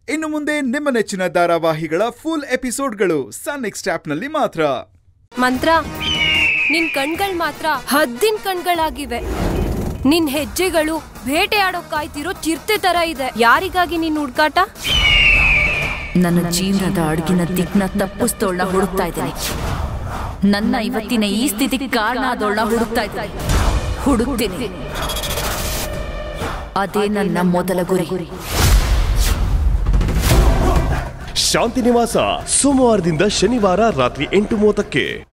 ಇನ್ನು ಮುಂದೆ ನಿಮ್ಮ ನೆಚ್ಚಿನ ಧಾರಾವಾಹಿಗಳ ಫುಲ್ ಎಪಿಸೋಡ್ಗಳು ಸನ್ ನೆಕ್ಸ್ಟ್ ಆಪ್ನಲ್ಲಿ ಮಾತ್ರ. ಮಂತ್ರ, ನಿನ್ ಕಣ್ಗಳು ಮಾತ್ರ ಹದ್ದಿನ ಕಣ್ಗಳಾಗಿವೆ. ನಿನ್ ಹೆಜ್ಜೆಗಳು ಬೇಟೆಯಾಡೋ ಕಾಯ್ತಿರೋ ಚಿರತೆ ತರ ಇದೆ. ಯಾರಿಗಾಗಿ ನೀನ್ ಹುಡ್ಕಾಟ? ನನ್ನ ಜೀವನದ ಅಡುಗಿನ ದಿಕ್ನ ತಪ್ಪಿಸ್ತೋಳ್ನ ಹುಡುಕ್ತಾ ಇದ್ದೀನಿ. ನನ್ನ ಇವತ್ತಿನ ಈ ಸ್ಥಿತಿಗೆ ಕಾರಣ ಆದೋಳ್ನ ಹುಡುಕ್ತಾ ಇದ್ದೀನಿ. ಹುಡುಕ್ತೀನಿ. ಅದೇ ನನ್ನ ಮೊದಲ ಗುರಿ. ಶಾಂತಿ ನಿವಾಸ ಸೋಮವಾರದಿಂದ ಶನಿವಾರ ರಾತ್ರಿ 8:30ಕ್ಕೆ.